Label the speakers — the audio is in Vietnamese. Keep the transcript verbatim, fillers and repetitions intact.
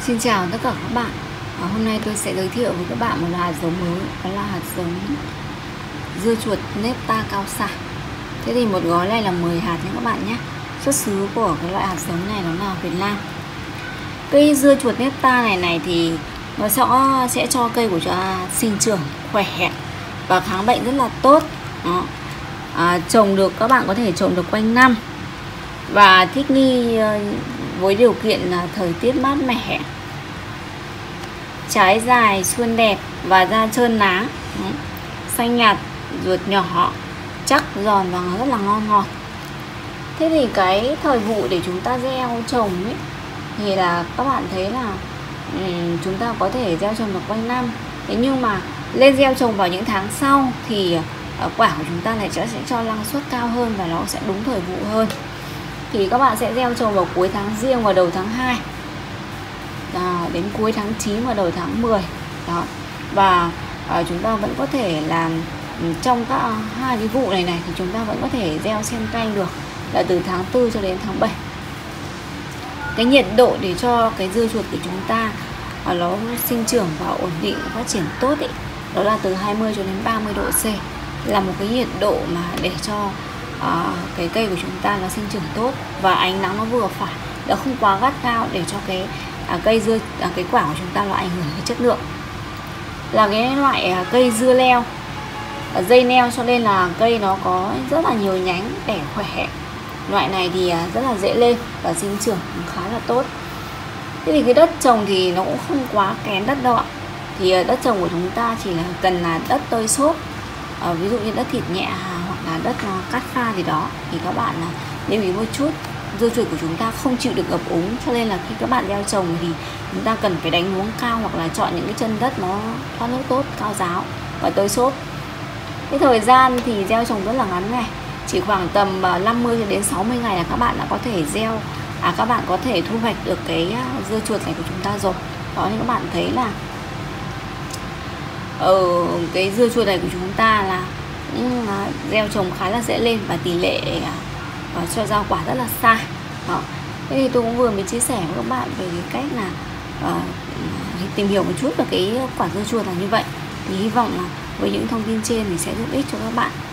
Speaker 1: Xin chào tất cả các bạn. à, Hôm nay tôi sẽ giới thiệu với các bạn một hạt giống mới, đó là hạt giống dưa chuột Nepta cao xạ. Thế thì một gói này là mười hạt nha các bạn nhé. Xuất xứ của cái loại hạt giống này đó là Việt Nam. Cây dưa chuột Nepta này này thì nó sẽ sẽ cho cây của chúng ta sinh trưởng khỏe và kháng bệnh rất là tốt. Đó. À, trồng được, các bạn có thể trồng được quanh năm và thích nghi với điều kiện thời tiết mát mẻ, trái dài, xuân đẹp và da trơn lá, xanh nhạt, ruột nhỏ, chắc, giòn và rất là ngon ngọt. Thế thì cái thời vụ để chúng ta gieo trồng ấy thì là các bạn thấy là um, chúng ta có thể gieo trồng được quanh năm. Thế nhưng mà lên gieo trồng vào những tháng sau thì uh, quả của chúng ta lại sẽ cho năng suất cao hơn và nó sẽ đúng thời vụ hơn. Thì các bạn sẽ gieo trồng vào cuối tháng Giêng và đầu tháng hai, à, đến cuối tháng chín và đầu tháng mười đó. Và à, chúng ta vẫn có thể làm trong các à, hai cái vụ này này thì chúng ta vẫn có thể gieo xen canh được, là từ tháng tư cho đến tháng bảy. Cái nhiệt độ để cho cái dưa chuột của chúng ta à, nó sinh trưởng và ổn định, phát triển tốt ý, đó là từ hai mươi cho đến ba mươi độ C, là một cái nhiệt độ mà để cho À, cái cây của chúng ta nó sinh trưởng tốt và ánh nắng nó vừa phải, nó không quá gắt gao để cho cái à, cây dưa à, cái quả của chúng ta nó ảnh hưởng đến chất lượng. Là cái loại à, cây dưa leo, à, dây leo, cho nên là cây nó có rất là nhiều nhánh đẻ khỏe. Loại này thì à, rất là dễ lên và sinh trưởng khá là tốt. Thế thì cái đất trồng thì nó cũng không quá kén đất đâu ạ. Thì à, đất trồng của chúng ta chỉ là cần là đất tơi xốp, à, ví dụ như đất thịt nhẹ là đất cát pha gì đó, thì các bạn lưu ý một chút. Dưa chuột của chúng ta không chịu được ngập úng, cho nên là khi các bạn gieo trồng thì chúng ta cần phải đánh luống cao hoặc là chọn những cái chân đất nó thoát nước tốt, cao ráo và tơi xốp. Cái thời gian thì gieo trồng rất là ngắn này, chỉ khoảng tầm năm mươi đến sáu mươi ngày là các bạn đã có thể gieo à các bạn có thể thu hoạch được cái dưa chuột này của chúng ta rồi. Đó, như các bạn thấy là ở cái dưa chuột này của chúng ta là nhưng mà gieo trồng khá là dễ lên và tỷ lệ uh, cho rau quả rất là xa. Đó. Thế thì tôi cũng vừa mới chia sẻ với các bạn về cái cách là uh, tìm hiểu một chút về cái quả dưa chuột là như vậy. Thì hy vọng là với những thông tin trên thì sẽ giúp ích cho các bạn.